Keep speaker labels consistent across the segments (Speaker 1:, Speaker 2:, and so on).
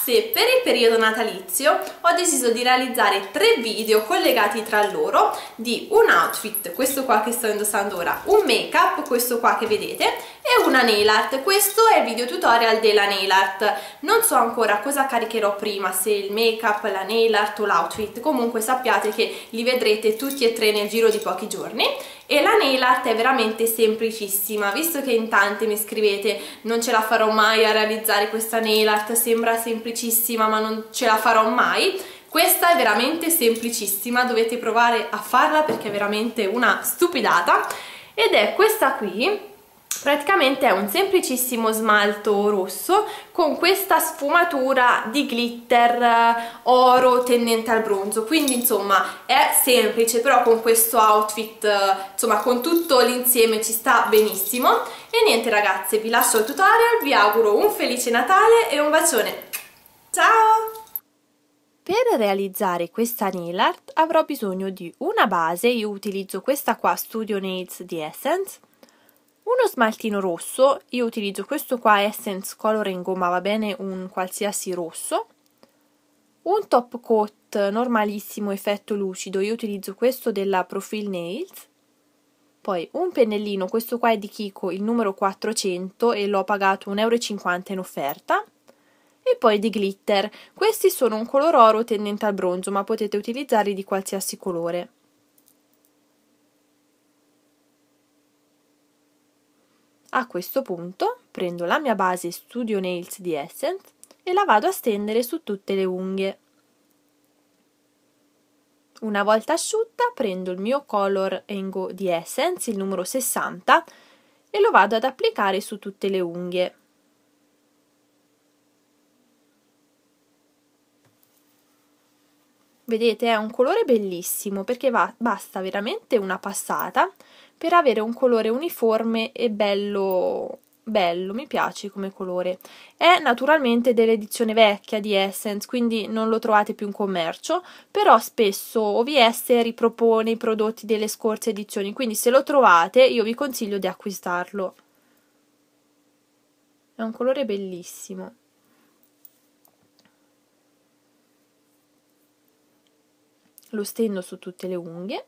Speaker 1: ragazze, per il periodo natalizio ho deciso di realizzare 3 video collegati tra loro di un outfit, questo qua che sto indossando ora, un make up, questo qua che vedete, e una nail art. Questo è il video tutorial della nail art. Non so ancora cosa caricherò prima, se il make up, la nail art o l'outfit, comunque sappiate che li vedrete tutti e tre nel giro di pochi giorni. E la nail art è veramente semplicissima, visto che in tante mi scrivete non ce la farò mai a realizzare questa nail art, sembra semplicissima ma non ce la farò mai. Questa è veramente semplicissima, dovete provare a farla perché è veramente una stupidata, ed è questa qui. Praticamente è un semplicissimo smalto rosso con questa sfumatura di glitter oro tendente al bronzo, quindi insomma è semplice, però con questo outfit, insomma con tutto l'insieme ci sta benissimo. E niente ragazze, vi lascio il tutorial, vi auguro un felice Natale e un bacione, ciao! Per realizzare questa nail art avrò bisogno di una base, io utilizzo questa qua Studio Nails di Essence, uno smaltino rosso, io utilizzo questo qua Essence Color in Gomma, va bene un qualsiasi rosso, un top coat normalissimo effetto lucido, io utilizzo questo della Profile Nails, poi un pennellino, questo qua è di Kiko, il numero 400 e l'ho pagato 1,50 € in offerta, e poi di glitter. Questi sono un color oro tendente al bronzo, ma potete utilizzarli di qualsiasi colore. A questo punto prendo la mia base Studio Nails di Essence e la vado a stendere su tutte le unghie. Una volta asciutta prendo il mio Color Go di Essence, il numero 60, e lo vado ad applicare su tutte le unghie. Vedete, è un colore bellissimo perché basta veramente una passata per avere un colore uniforme e bello, mi piace come colore. È naturalmente dell'edizione vecchia di Essence, quindi non lo trovate più in commercio, però spesso OVS ripropone i prodotti delle scorse edizioni, quindi se lo trovate io vi consiglio di acquistarlo. È un colore bellissimo. Lo stendo su tutte le unghie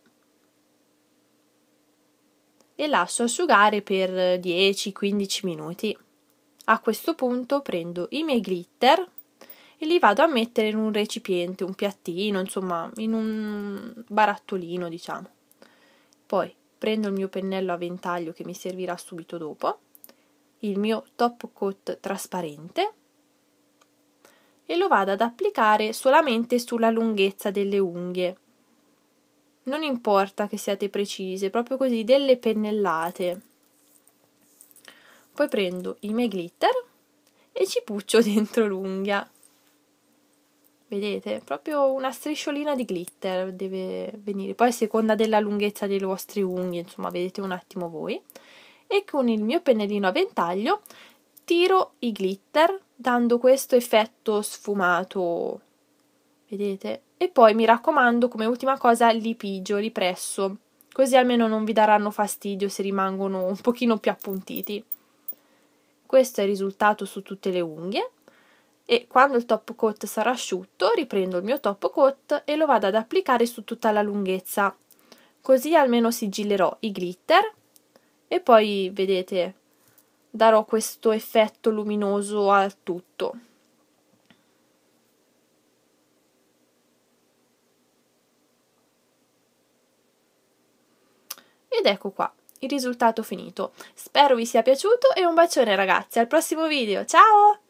Speaker 1: e lascio asciugare per 10-15 minuti. A questo punto prendo i miei glitter e li vado a mettere in un recipiente, un piattino, insomma in un barattolino diciamo. Poi prendo il mio pennello a ventaglio che mi servirà subito dopo, il mio top coat trasparente e lo vado ad applicare solamente sulla lunghezza delle unghie. Non importa che siate precise, proprio così, delle pennellate. Poi prendo i miei glitter e ci puccio dentro l'unghia. Vedete? Proprio una strisciolina di glitter deve venire. Poi a seconda della lunghezza delle vostre unghie, insomma, vedete un attimo voi. E con il mio pennellino a ventaglio tiro i glitter dando questo effetto sfumato, vedete? E poi mi raccomando, come ultima cosa, li pigio, li presso, così almeno non vi daranno fastidio se rimangono un pochino più appuntiti. Questo è il risultato su tutte le unghie e quando il top coat sarà asciutto riprendo il mio top coat e lo vado ad applicare su tutta la lunghezza, così almeno sigillerò i glitter e poi, vedete, darò questo effetto luminoso al tutto. Ed ecco qua, il risultato finito. Spero vi sia piaciuto e un bacione ragazzi, al prossimo video, ciao!